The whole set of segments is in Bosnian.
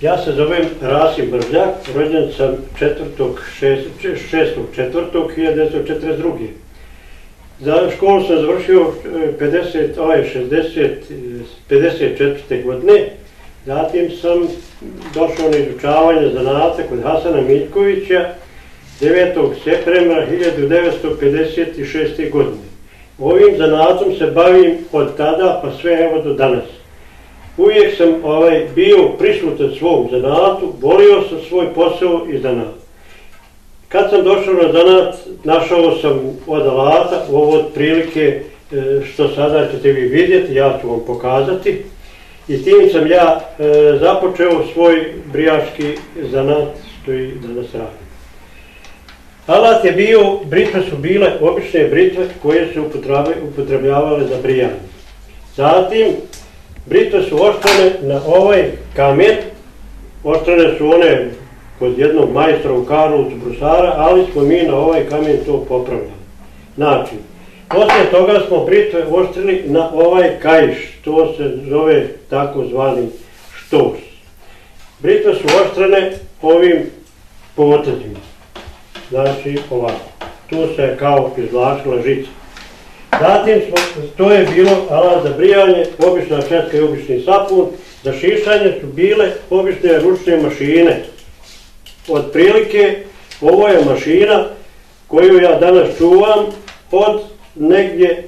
Ja se zovem Rasim Bržljak, rođen sam 6.4.1942. Za školu sam završio 54. godine, zatim sam došao na izučavanje zanata kod Hasana Miljkovića 9. septembra 1956. godine. Ovim zanatom se bavim od tada pa sve evo do danas. Uvijek sam bio prislutan svom zanatu, volio sam svoj posao i zanat. Kad sam došao na zanat, našao sam od alata, ovo otprilike što sada ćete vi vidjeti, ja ću vam pokazati. I tim sam ja započeo svoj brijaški zanat što i danas radim. Alat je bio, britve su bile obične britve koje su upotrebljavale za brijanje. Zatim, britve su oštrene na ovaj kamen, oštrene su one kod jednog majstora u Karlovcu Brusara, ali smo mi na ovaj kamen to popravljali. Znači, poslije toga smo britve oštrili na ovaj kaiš, to se zove takozvani štos. Britve su oštrene ovim potezima, znači ovako, tu se kao izvlačila žica. Zatim to je bilo alat za brijanje, obična četka i obični sapun, za šišanje su bile obične ručne mašine. Otprilike, ovo je mašina koju ja danas čuvam od negdje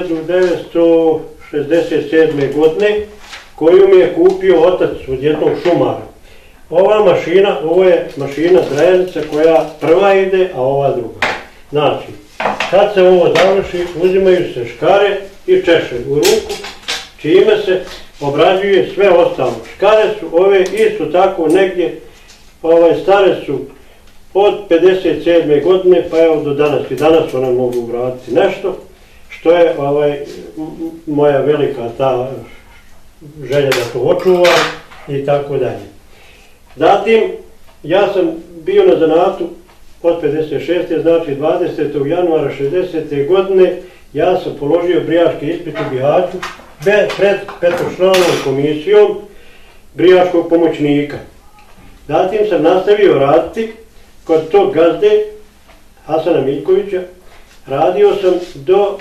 1967. godine, koju mi je kupio otac od jednog šumara. Ova mašina, ovo je mašina Drajenica koja prva ide, a ova druga. Znači, kad se ovo završi, uzimaju se škare i češe u ruku, čime se obrađuje sve ostalo. Škare su ove isto tako negdje, stare su od 57. godine pa evo do danas. I danas one mogu vratiti nešto, što je moja velika ta želja da to očuvam i tako dalje. Zatim, ja sam bio na zanatu od 56. znači 20. januara 60. godine, ja sam položio brijaški ispit u Bihaću pred petočlanom komisijom brijaškog pomoćnika. Zatim sam nastavio raditi kod tog gazde Hasana Miljkovića. Radio sam do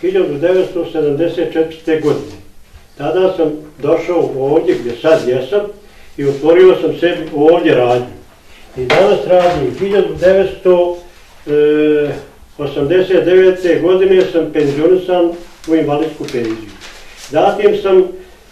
1974. godine. Tada sam došao ovdje gdje sad jesam i otvorio sam sebi ovdje radnju. I danas radim. 1989. godine sam penzionisan u invalidsku penziju. Zatim sam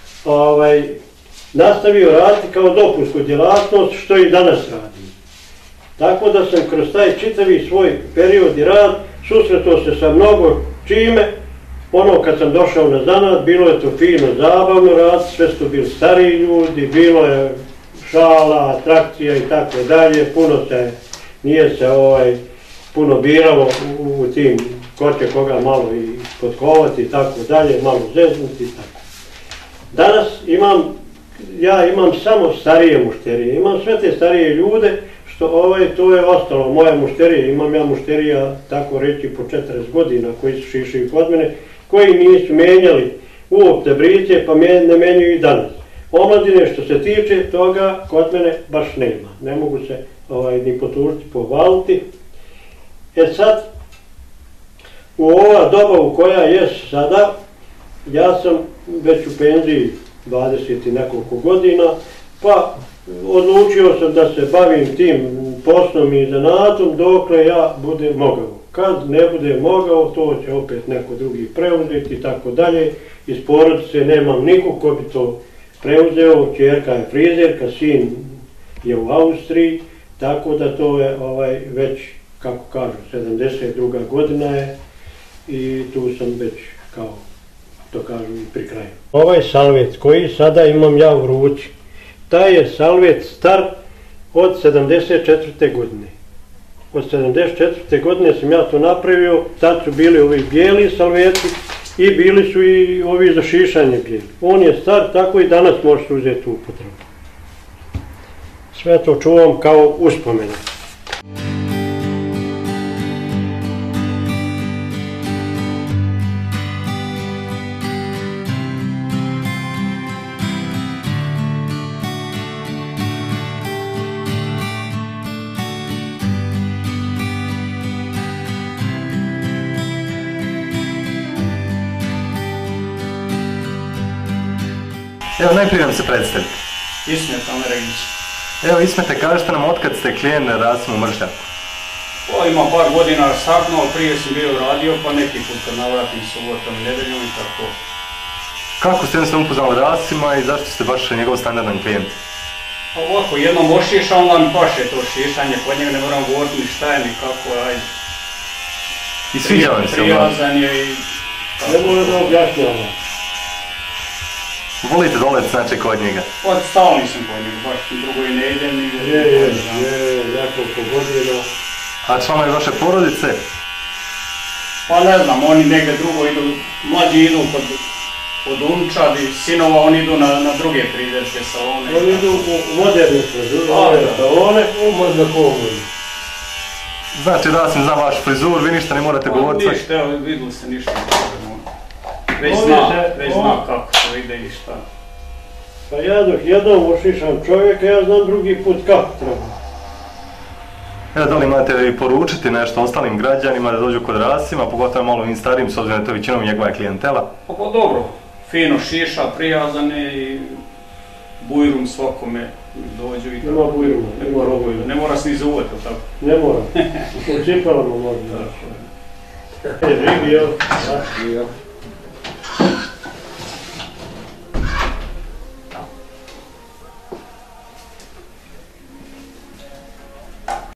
nastavio raditi kao dopunsku djelatnost, što i danas radim. Tako da sam kroz taj čitavi svoj period i rad susretao se sa mnogo čime. Ono kad sam došao na zanat, bilo je to fino, zabavno rad, sve su bili stariji ljudi, bilo je šala, atrakcija i tako dalje, nije se puno biralo u tim ko će koga malo i potkovati i tako dalje, malo zeznuti i tako. Danas ja imam samo starije mušterije, imam sve te starije ljude, što to je ostalo, moje mušterije, imam ja mušterija, tako reći, po 40 godina koji su šišili kod mene, koji nisu menjali uopće brice, pa ne menjaju i danas. Omladine što se tiče toga kod mene baš nema, ne mogu se ni potužiti, pohvaliti. Sad, u ova doba u koja je sada, ja sam već u penziji 20 i nekoliko godina, pa odlučio sam da se bavim tim poslom i zanatom dokle ja budem mogao. Kad ne budem mogao, to će opet neko drugi preuzeti i tako dalje. Iz porodice nemam nikog ko bi to preuzeo, ćerka je frizerka, sin je u Austriji, tako da to je već, kako kažu, 72. godina je i tu sam već, kao to kažu, pri kraju. Ovaj salvet koji sada imam ja u ruci, taj je salvet star od 74. godine. Od 74. godine sam ja to napravio, tad su bili ovi bijeli salveti i bili su i ovi za šišanje bijeli. On je star, tako i danas možete uzeti u upotrebu. Sve to čuvam kao uspomenu. Evo, najprije nam se predstavite. Ismet Ameregić. Evo, Ismete, kažete nam otkad ste klijent na Rasimu Mršljaku? Ima par godina startno, prije sam bio radio, pa neki put kad navratim subotom i nedeljom i tako. Kako ste jednostavno upoznali Rasima i zašto ste baš njegov standardan klijent? Ovako, jednom ošiša, onda mi paše to šišanje, kod njega ne moram govoriti ni šta je, ni kako je, ajde. I sviđa vam se? Prijazan je i... Ne moram da objašnjamo. Volite doleti znači kod njega? Pa stalni sam kod njega, baš drugo i ne idem, ni... Je, nekoliko godina. A članovi vaše porodice? Pa ne znam, oni negdje drugo idu, mlađi idu kod unčadi, sinova, oni idu na druge frizerske salone. Oni idu u moderne salone, možda komodu. Znači Rasim zna vaš frizur, vi ništa ne morate govoriti? Ništa, evo vidjeli se ništa. Već zna kako to ide i šta. Pa ja dok jednom ošišam čovjeka, ja znam drugi put kako treba. Evo, da li imate i poručiti nešto ostalim građanima da dođu kod Rasima, pogotovo malo ovim starijim, s obzirom da je to većinom njegova klijentela? Pa dobro, fino šiša, prijazan je i bujrum svakome dođu i... Nema bujruma, ne mora se ni zuvati, tako? Ne mora, u cipelama možda. Živio.